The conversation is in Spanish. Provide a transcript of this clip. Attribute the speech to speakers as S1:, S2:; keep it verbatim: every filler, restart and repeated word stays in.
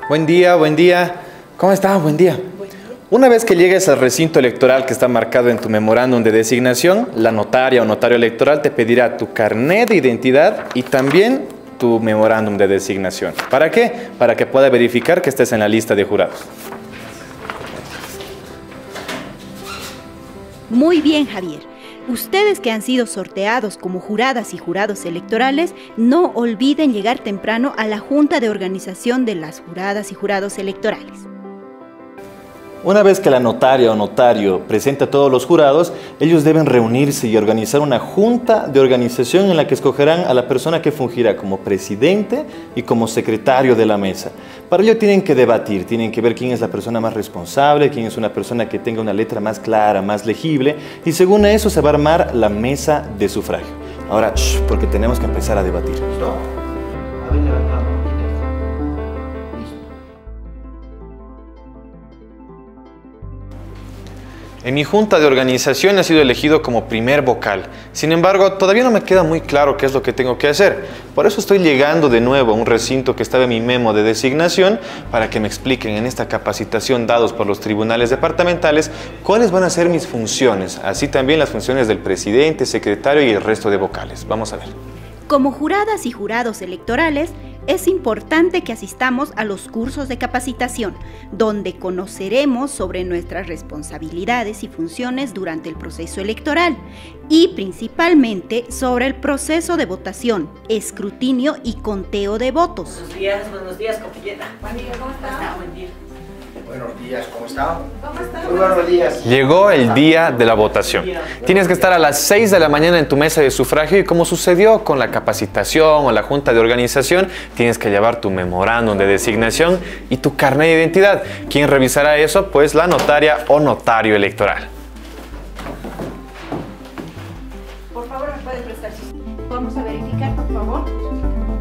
S1: Buen día, buen día. ¿Cómo está? Buen día.
S2: Buen día.
S1: Una vez que llegues al recinto electoral que está marcado en tu memorándum de designación, la notaria o notario electoral te pedirá tu carnet de identidad y también tu memorándum de designación. ¿Para qué? Para que pueda verificar que estés en la lista de jurados.
S2: Muy bien, Javier. Ustedes que han sido sorteados como juradas y jurados electorales, no olviden llegar temprano a la Junta de Organización de las Juradas y Jurados Electorales.
S1: Una vez que la notaria o notario presenta a todos los jurados, ellos deben reunirse y organizar una junta de organización en la que escogerán a la persona que fungirá como presidente y como secretario de la mesa. Para ello tienen que debatir, tienen que ver quién es la persona más responsable, quién es una persona que tenga una letra más clara, más legible, y según eso se va a armar la mesa de sufragio. Ahora, shh, porque tenemos que empezar a debatir.
S3: ¿Listo? A ver, levantamos.
S1: En mi junta de organización he sido elegido como primer vocal. Sin embargo, todavía no me queda muy claro qué es lo que tengo que hacer. Por eso estoy llegando de nuevo a un recinto que estaba en mi memo de designación para que me expliquen en esta capacitación dados por los tribunales departamentales cuáles van a ser mis funciones, así también las funciones del presidente, secretario y el resto de vocales. Vamos a ver.
S2: Como juradas y jurados electorales, es importante que asistamos a los cursos de capacitación, donde conoceremos sobre nuestras responsabilidades y funciones durante el proceso electoral y principalmente sobre el proceso de votación, escrutinio y conteo de votos.
S4: Buenos días, buenos días, compañera.
S5: Buen día, ¿cómo está?
S4: Ah, buen día.
S3: Buenos días, ¿cómo está?
S5: ¿Cómo está?
S3: Muy buenos días.
S1: Llegó el día de la votación. Tienes que estar a las seis de la mañana en tu mesa de sufragio y como sucedió con la capacitación o la junta de organización, tienes que llevar tu memorándum de designación y tu carnet de identidad. ¿Quién revisará eso? Pues la notaria o notario electoral.
S5: Por favor, ¿me puede prestar sus... Vamos a verificar, por favor.